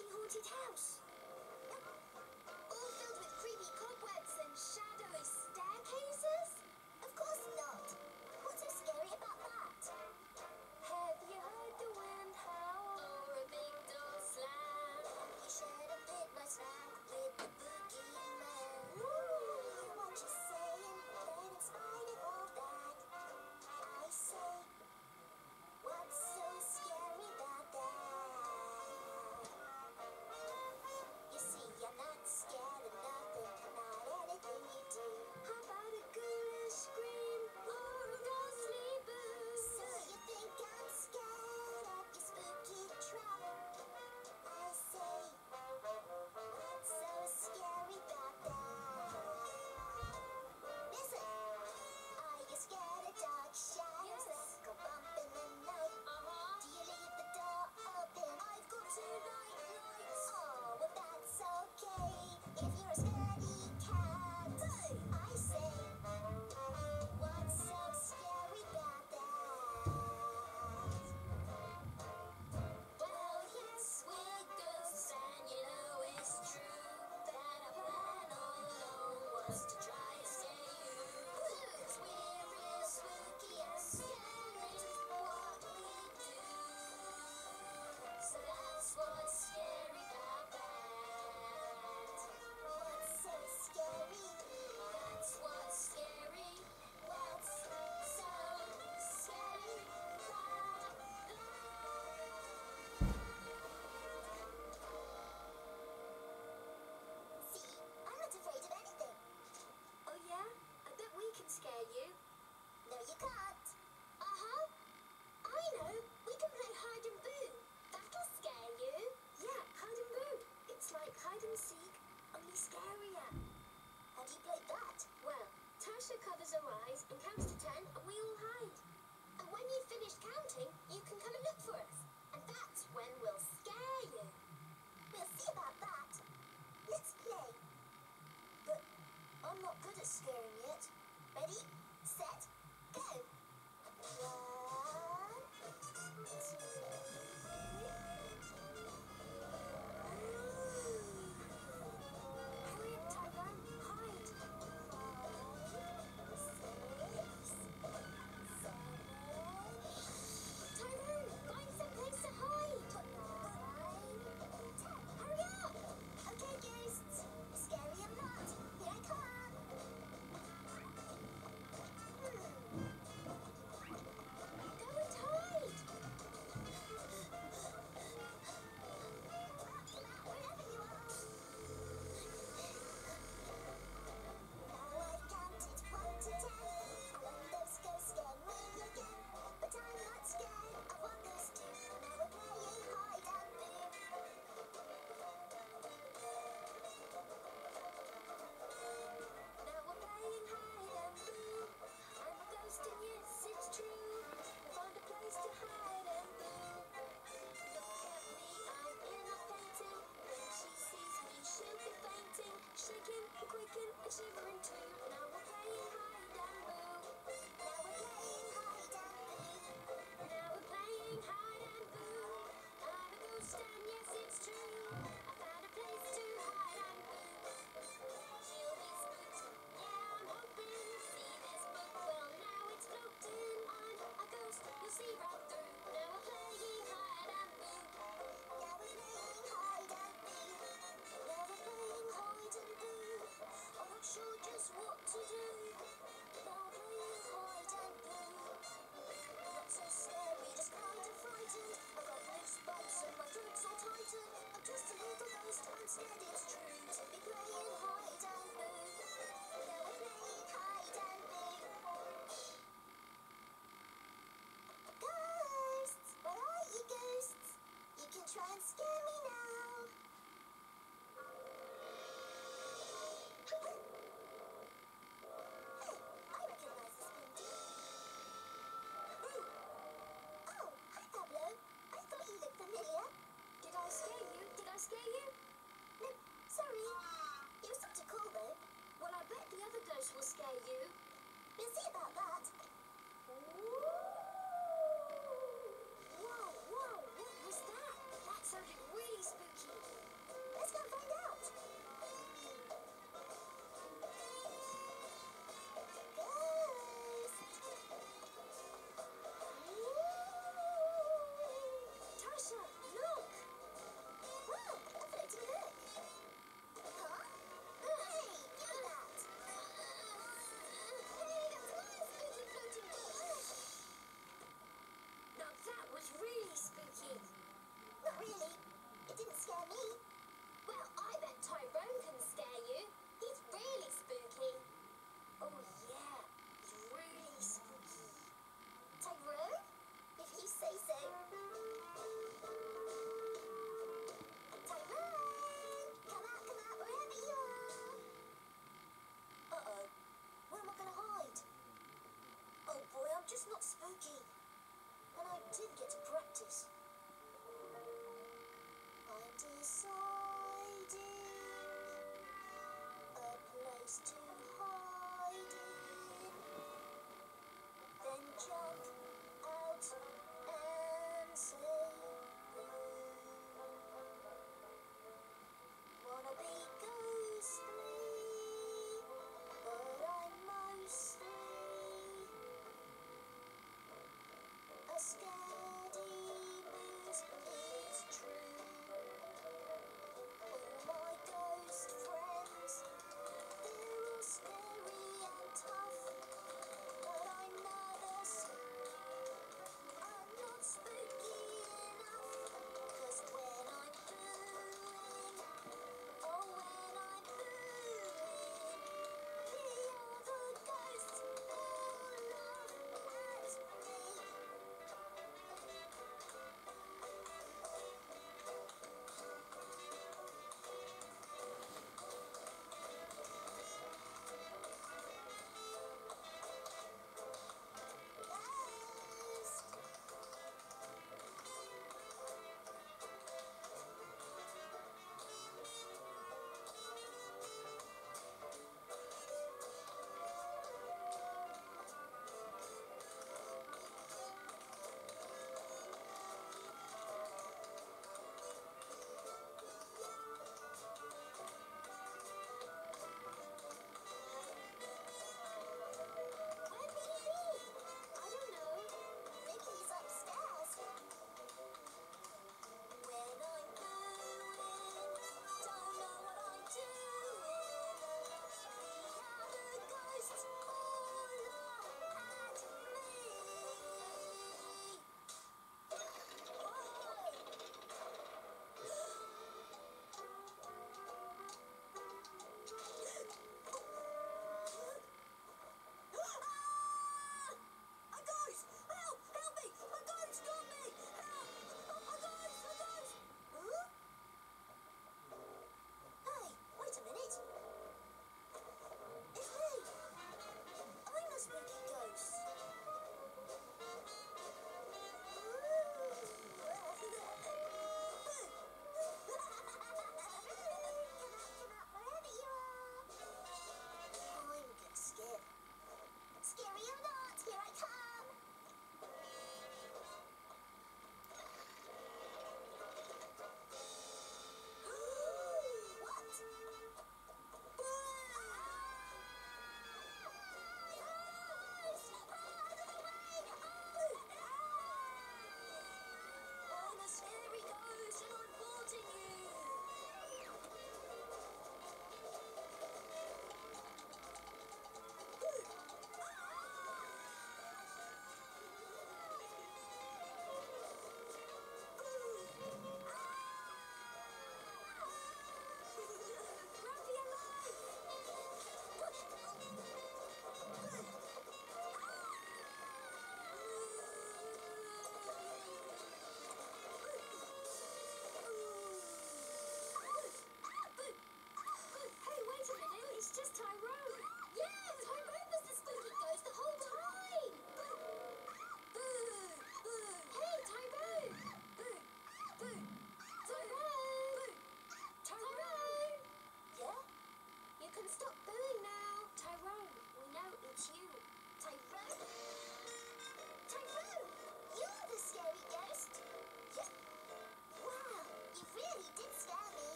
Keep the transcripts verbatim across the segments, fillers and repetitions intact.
creepy haunted house. All filled with creepy cobwebs and shadowy staircases? Of course not. What's so scary about that? Have you heard the wind howl or a big door slam? You shared a midnight snack with the boogeyman. Ooh, what you saying? Then in spite of all that, I say, what's so scary about that? You see, I'm not scared of nothing, not anything you do. How about a ghoulish scream or a ghostly boo? So you think I'm scared of your spooky trap? I say, what's so scary about that? Listen, are you scared of dark shadows that go bump in the night? Uh-huh. Do you leave the door open? I've got two night lights. Oh, well that's okay if you're a scaredy cat. Hey. I say, what's so scary about that? Well, yes, we're ghosts, and you know it's true that our plan all along was to try and scare you. 'Cause we're real spooky and scary, what we do. So that's what's scary about that. What's so scary? That's what's scary. What's so scary about that? See, I'm not afraid of anything. Oh yeah? I bet we can scare you. No, you can't. Uh-huh. I know. We can play hide and boo. That'll scare you. Yeah, hide and boo. It's like hide and seek, only scarier. How do you play that? Well, Tasha covers her eyes and counts to ten, and we all hide. And when you've finished counting, you can come and look for us. And that's when we'll scare you. We'll see about that. Let's play. But I'm not good at scaring yet. Ready, set, go. One, two, three. Hurry up, Tyrone. Hide. Five, six, seven. Tyrone, find some place to hide. Nine, ten. Hurry up. Okay, ghosts. Scary or not, here I come.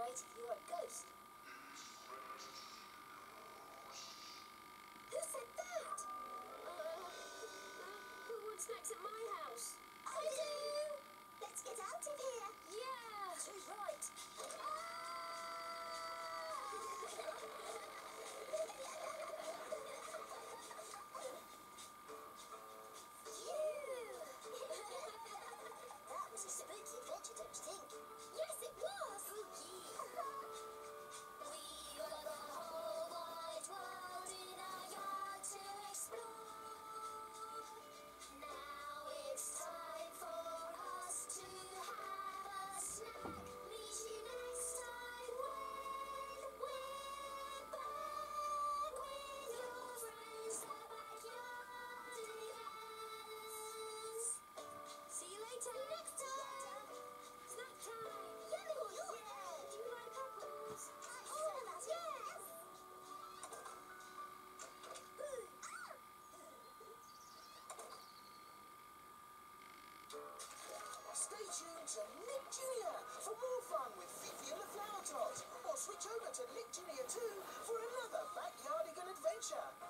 right if you're a ghost. Who said that? Uh, who wants snacks at my house? I do! Let's get out of here. Yeah! Too right. That was a spooky adventure, don't you think? Yes, it was! Spooky! We got the whole wide world in our yard to explore. Now it's time for us to have a snack. Meet you next time when we're back with your friends, the Backyardigans. See you later. Next time. Snack time. Yummy. Yeah. Do you like apples? Oh, yes. Stay tuned to Nick Junior for more fun with Fifi and the Flower Tot, or switch over to Nick Junior two for another Backyardigan adventure.